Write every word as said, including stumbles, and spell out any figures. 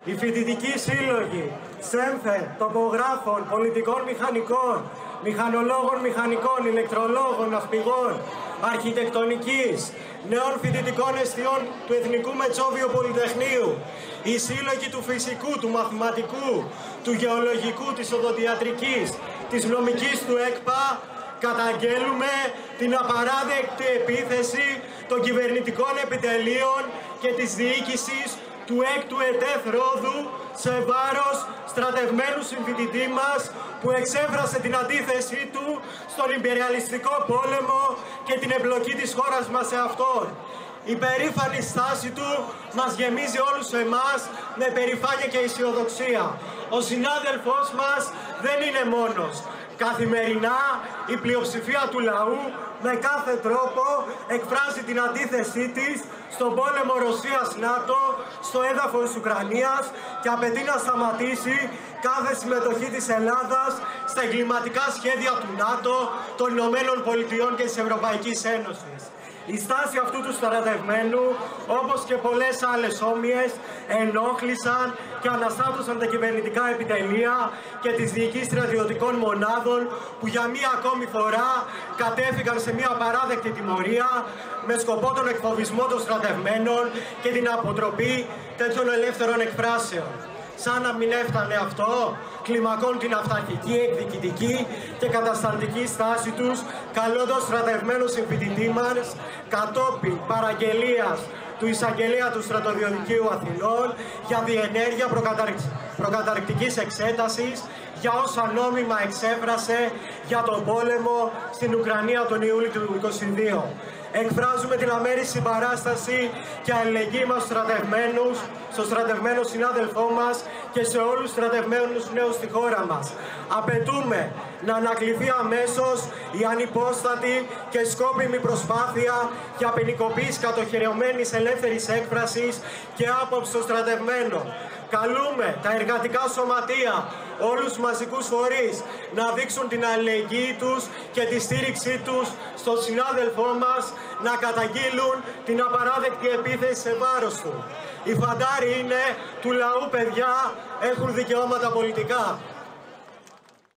Οι φοιτητικοί σύλλογοι ΣΕΜΦΕ, τοπογράφων, πολιτικών μηχανικών, μηχανολόγων μηχανικών, ηλεκτρολόγων, ναυπηγών, αρχιτεκτονικής, νέων φοιτητικών εστιών του Εθνικού Μετσόβιου Πολυτεχνείου, οι σύλλογοι του φυσικού, του μαθηματικού, του γεωλογικού, της οδοντιατρικής, της νομικής του ΕΚΠΑ, καταγγέλουμε την απαράδεκτη επίθεση των κυβερνητικών επιτελείων και της διοίκησης του έκτου ΕΤΕΘ Ρόδου σε βάρος στρατευμένου συμφοιτητή μας που εξέφρασε την αντίθεσή του στον ιμπεριαλιστικό πόλεμο και την εμπλοκή της χώρας μας σε αυτόν. Η περήφανη στάση του μας γεμίζει όλους εμάς με περηφάνεια και αισιοδοξία. Ο συνάδελφός μας δεν είναι μόνος. Καθημερινά η πλειοψηφία του λαού με κάθε τρόπο εκφράζει την αντίθεσή της στον πόλεμο Ρωσίας-ΝΑΤΟ στο έδαφος Ουκρανίας και απαιτεί να σταματήσει κάθε συμμετοχή της Ελλάδας στα εγκληματικά σχέδια του ΝΑΤΟ, των Ηνωμένων Πολιτειών και της Ευρωπαϊκής Ένωσης. Η στάση αυτού του στρατευμένου, όπως και πολλές άλλες όμοιες, ενόχλησαν και αναστάτωσαν τα κυβερνητικά επιτελεία και τις διοικήσεις στρατιωτικών μονάδων που για μία ακόμη φορά κατέφυγαν σε μία παράδεκτη τιμωρία με σκοπό τον εκφοβισμό των στρατευμένων και την αποτροπή τέτοιων ελεύθερων εκφράσεων. Σαν να μην έφτανε αυτό, κλιμακώνουν την αυταρχική, εκδικητική και κατασταλτική στάση τους, καλώντας στρατευμένους συμφοιτητή μας κατόπιν παραγγελίας του εισαγγελέα του Στρατοδιοδικείου Αθηνών για διενέργεια προκαταρκτικής εξέτασης για όσα νόμιμα εξέφρασε για τον πόλεμο στην Ουκρανία τον Ιούλιο του είκοσι δύο. Εκφράζουμε την αμέριστη συμπαράσταση και αλληλεγγύη μας στους στρατευμένους, στο στρατευμένο συνάδελφό μας και σε όλους τους στρατευμένους νέους στη χώρα μας. Απαιτούμε να ανακληθεί αμέσως η ανυπόστατη και σκόπιμη προσπάθεια για ποινικοποίηση κατοχυρωμένης ελεύθερης έκφρασης και άποψης των στρατευμένων. Καλούμε τα εργατικά σωματεία, όλους τους μαζικούς φορείς να δείξουν την αλληλεγγύη τους και τη στήριξή τους στον συνάδελφό μας, να καταγγείλουν την απαράδεκτη επίθεση σε βάρος του. Οι φαντάροι είναι του λαού, παιδιά, έχουν δικαιώματα πολιτικά.